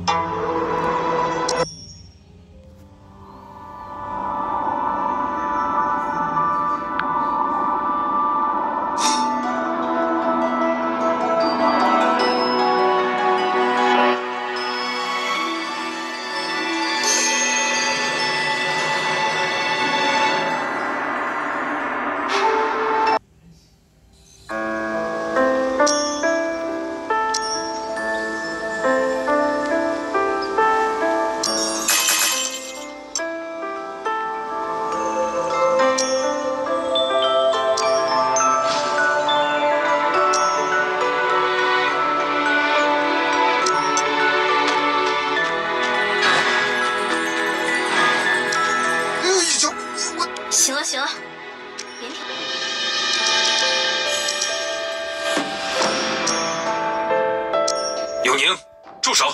行了行了，别听。 永宁，住手！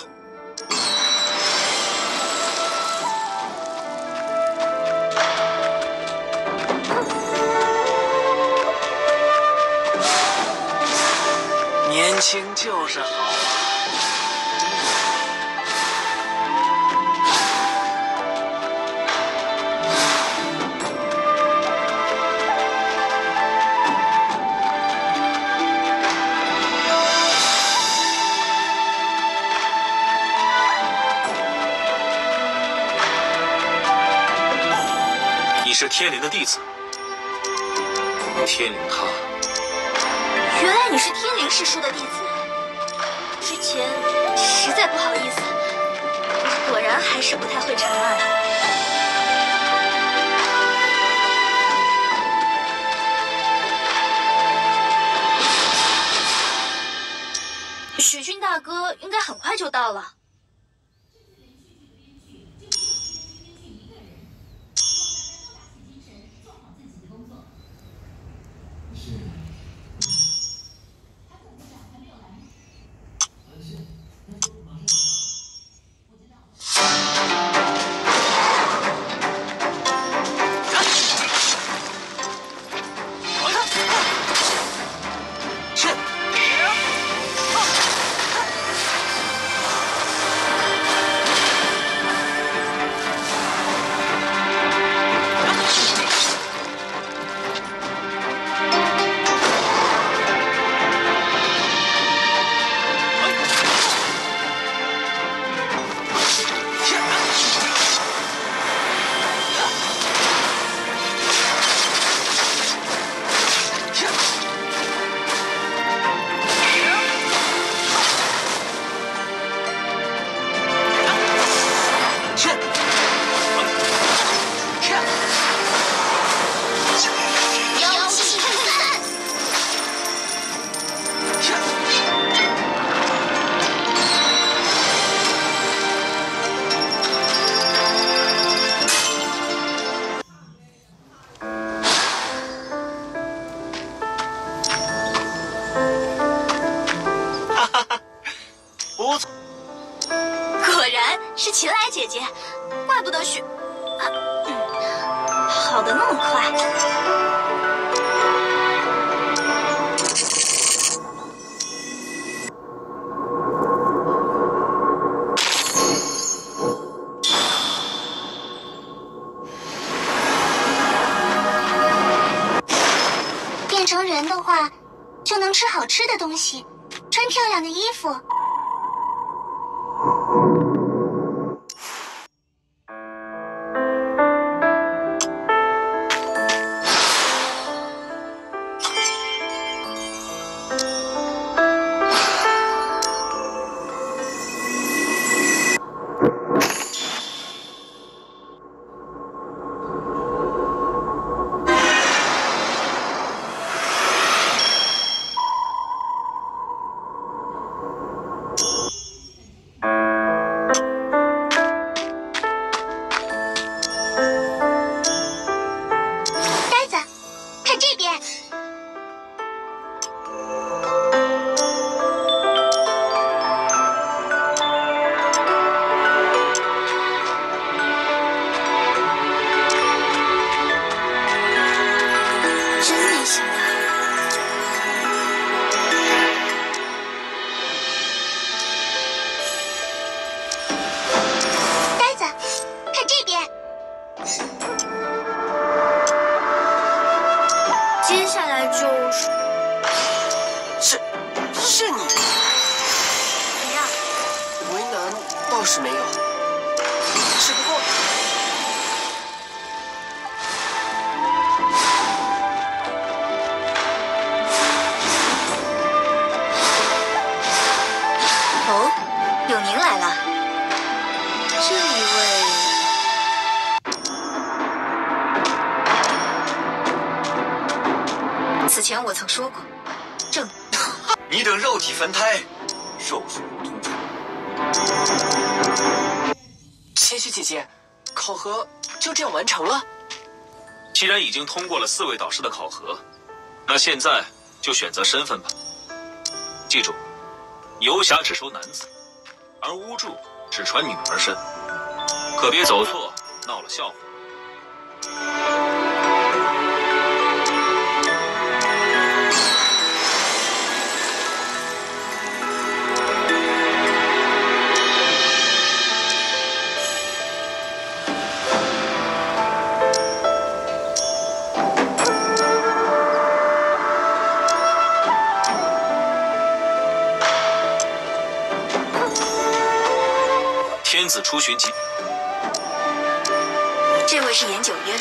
年轻就是好啊！ 你是天灵的弟子，天灵他。 原来你是天灵师叔的弟子，之前实在不好意思，果然还是不太会查案。水军大哥应该很快就到了。果然是秦来姐姐，怪不得好的那么快。 变成人的话，就能吃好吃的东西，穿漂亮的衣服。 难倒是没有，只不过哦，永宁来了。这一位，此前我曾说过，正。 你等肉体凡胎，肉属如同猪。 千雪姐姐，考核就这样完成了。 既然已经通过了4位导师的考核，那现在就选择身份吧。记住，游侠只收男子，而巫祝只传女儿身，可别走错，闹了笑话。天子出巡集， 这位是严九渊。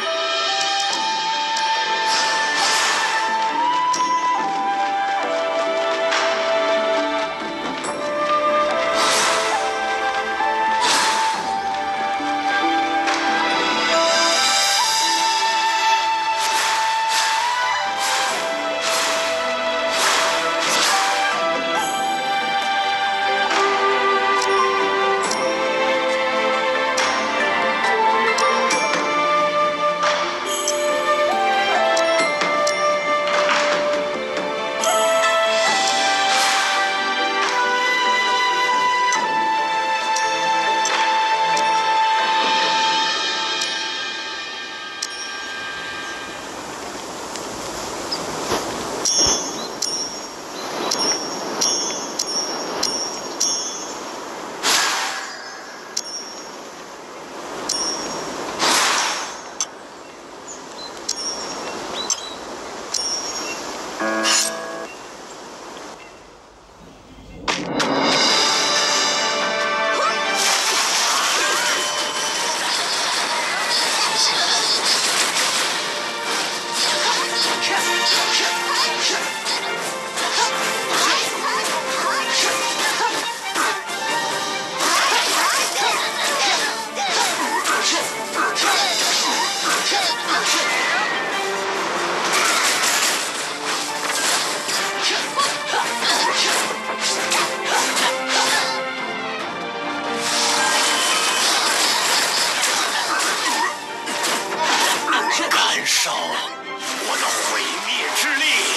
感受我的毁灭之力！